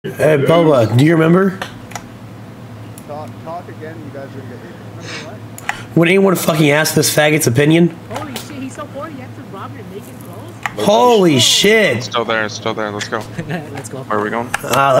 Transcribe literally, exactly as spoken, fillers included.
Hey, Bubba, do you remember? Talk, talk again, you guys are gonna get hit. Remember what? When anyone fucking asked this faggot's opinion? Holy shit, he's so bored, he has to rob your naked girls? Holy shit! It's still there, it's still there, let's go. Let's go. Where are we going? Uh,